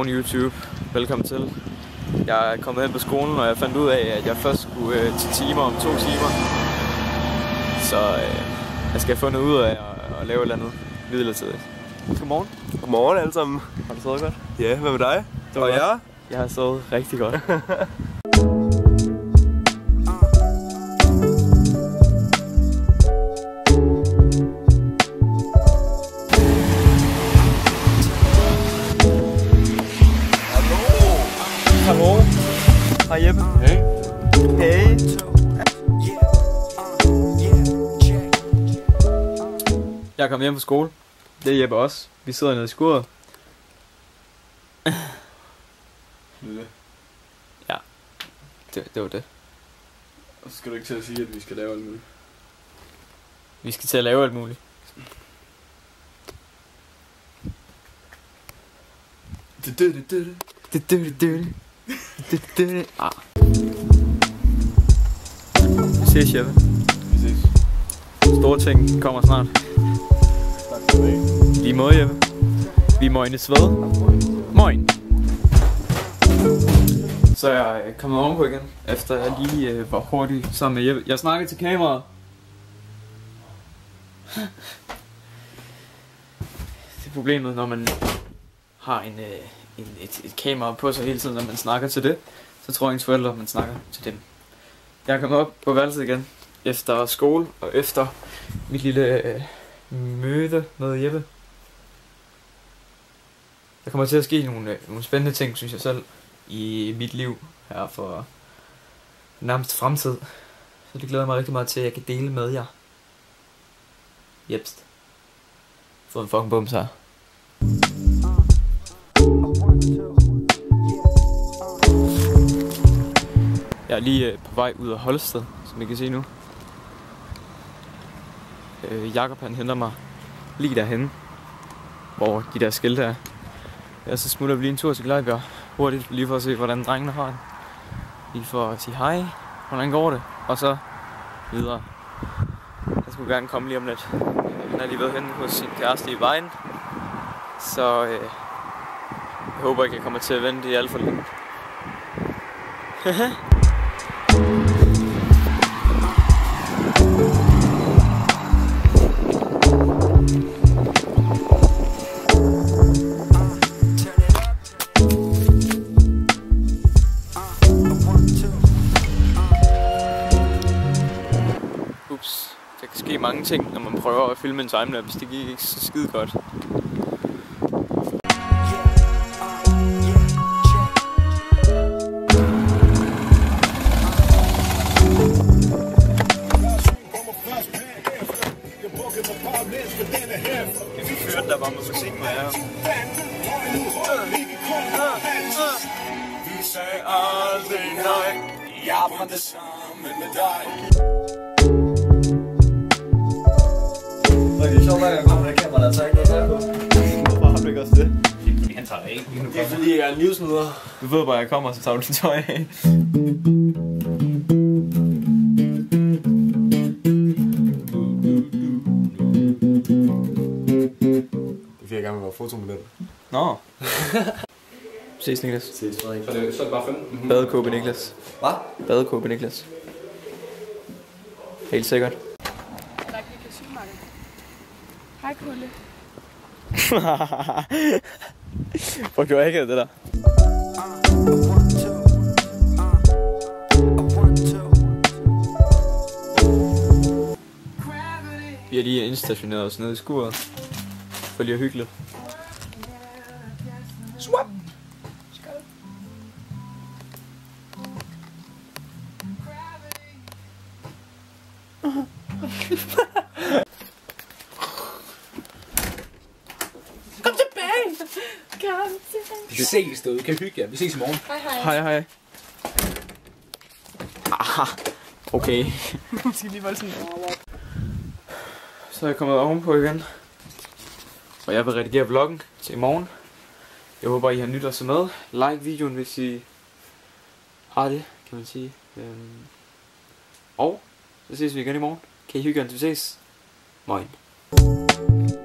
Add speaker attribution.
Speaker 1: Godmorgen YouTube, velkommen til. Jeg er kommet hen på skolen, og jeg fandt ud af, at jeg først skulle til timer om 2 timer. Så jeg skal have fundet ud af at lave et eller andet midlertidigt. Godmorgen.
Speaker 2: Godmorgen alle sammen.
Speaker 1: Har du sovet godt?
Speaker 2: Ja, hvad med dig?
Speaker 1: Og jeg? Jeg har sovet rigtig godt. Hallo. Hej Jeppe.
Speaker 2: Hey.
Speaker 1: Hey. Jeg er kommet hjem fra skole. Det er Jeppe også. Vi sidder nede i skuret. Ja. Det var det.
Speaker 2: Og så skal du ikke til at sige, at vi skal lave alt muligt.
Speaker 1: Vi skal til at lave alt muligt. Ah. Vi ses, Jeppe.
Speaker 2: Vi ses.
Speaker 1: Store ting kommer snart.
Speaker 2: Tak for det.
Speaker 1: Lige måde, Jeppe. Vi møgnes ved. Møgn. Så er jeg kommet ovenpå igen, efter jeg lige var hurtig sammen med Jeppe. Jeg snakkede til kameraet. Det er problemet, når man har et kamera på sig hele tiden, når man snakker til det. Så tror ens forældre, at man snakker til dem. Jeg er kommet op på værelset igen, efter skole og efter mit lille møde med Jeppe. Der kommer til at ske nogle spændende ting, synes jeg selv, i mit liv her for nærmest fremtid. Så det glæder jeg mig rigtig meget til, at jeg kan dele med jer. Jepst. Fået en fucking bums her. Jeg er lige på vej ud af Holsted, som I kan se nu. Jakob han henter mig lige derhenne, hvor de der skilte er. Ja, så smutter vi lige en tur til Glejbjerg hurtigt, lige for at se, hvordan drengene har det. Lige for at sige hej, hvordan går det, og så videre. Jeg skulle gerne komme lige om lidt. Han er lige ved henne hos sin kæreste i vejen. Så jeg håber ikke, jeg kommer til at vente i alt for længe. Ups, der kan ske mange ting, når man prøver at filme en timelapse. Det gik ikke så skide godt. Vi førte der var med musik med jer. Vi sagde aldrig nej. Jeg brændte sammen med dig.
Speaker 3: Det er sjovt, at jeg kommer med det kamera, der tager ikke noget tøj på.
Speaker 1: Hvorfor har du ikke også det?
Speaker 3: Det er fordi, han tager det ikke.
Speaker 2: Det er fordi, jeg er en livsnyder.
Speaker 1: Du ved bare, at jeg kommer, så tager du dit tøj af.
Speaker 2: Det er fordi, jeg gerne vil være fotomodel.
Speaker 1: Nå. Ses, Niklas.
Speaker 2: Ses, Frederik.
Speaker 3: Så er det bare 15.
Speaker 1: Badekåbe, Niklas.
Speaker 3: Hvad?
Speaker 1: Badekåbe, Niklas. Helt sikkert.
Speaker 4: Der gik i supermarkedet. Hej, Kulle.
Speaker 1: Hvor gjorde jeg ikke det der? Vi har lige indstationeret os nede i skuret. For lige at hygge lidt. Swap!
Speaker 4: Kom tilbage!
Speaker 3: Vi ses derude. Kan hygge jer. Vi ses i morgen.
Speaker 4: Hej, hej.
Speaker 1: Hej, hej. Aha, okay.
Speaker 4: Jeg skal lige volde sådan.
Speaker 1: Så er jeg kommet ovenpå igen. Og jeg vil redigere vloggen til i morgen. Jeg håber, I har nyt at se med. Like videoen, hvis I har det, kan man sige. Og så ses vi igen i morgen. Kan I hygge jer, til vi ses? Moin.